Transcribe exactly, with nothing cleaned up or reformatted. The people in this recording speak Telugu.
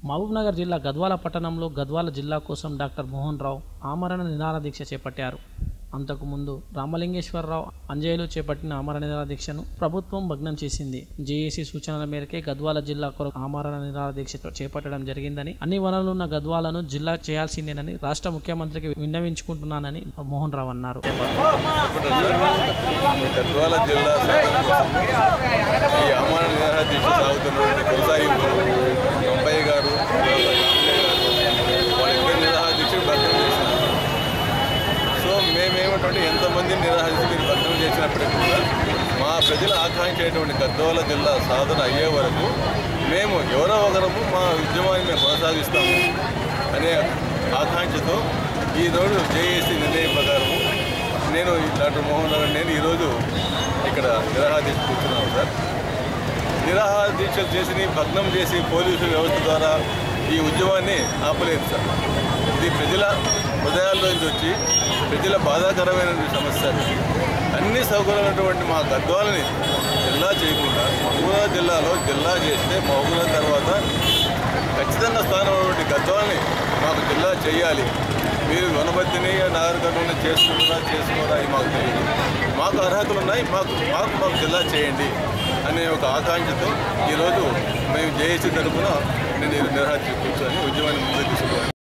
మహబూబ్నగర్ జిల్లా గద్వాల పట్టణంలో గద్వాల జిల్లా కోసం డాక్టర్ మోహన్ రావు ఆమరణ నిరాహార దీక్ష చేపట్టారు. అంతకుముందు రామలింగేశ్వరరావు అంజయ్యలు చేపట్టిన ఆమరణ నిరాహార దీక్షను ప్రభుత్వం భగ్నం చేసింది. జేఏసీ సూచనల మేరకే గద్వాల జిల్లా కొరకు ఆమరణ నిరాహార దీక్ష చేపట్టడం జరిగిందని, అన్ని వనరులున్న గద్వాలను జిల్లా చేయాల్సిందేనని రాష్ట్ర ముఖ్యమంత్రికి విన్నవించుకుంటున్నానని మోహన్ రావు అన్నారు. ఎంతమంది నిరాహార మీరు భద్రం చేసినప్పటికీ కూడా మా ప్రజలు ఆకాంక్షించేటువంటి గద్వాల జిల్లా సాధన అయ్యే వరకు మేము ఎవరో ఒకరము మా ఉద్యమాన్ని మేము కొనసాగిస్తాము అనే ఆకాంక్షతో ఈరోజు జేఏసీ నిర్ణయం ప్రకారము నేను డాక్టర్ మోహన్ రావు నేను ఈరోజు ఇక్కడ నిరాహార దీక్ష కూర్చున్నాను సార్. నిరాహార దీక్షలు చేసి భగ్నం చేసి పోలీసు వ్యవస్థ ద్వారా ఈ ఉద్యమాన్ని ఆపలేదు సార్. ఇది ప్రజల హృదయాల్లో నుంచి వచ్చి ప్రజల బాధాకరమైన సమస్య. అన్ని సౌకర్యాలైనటువంటి మా గద్వాలని జిల్లా చేయకుండా మహబూబ్నగర్ జిల్లాలో జిల్లా చేస్తే మహబూబ్నగర్ తర్వాత ఖచ్చితంగా స్థానం ఉన్నటువంటి గద్వాలని మాకు జిల్లా చేయాలి. మీరు వనపర్తిని నాగరికర్నూలుని చేసుకుంటారా చేసుకోరా అని మాకు తెలియదు. మాకు అర్హతలు ఉన్నాయి, మాకు మాకు మాకు జిల్లా చేయండి అనే ఒక ఆకాంక్షతో ఈరోజు మేము జేఏసీ తరఫున నేను నిరాహార కూర్చొని ఉద్యమాన్ని ముందుకు తీసుకున్నాను.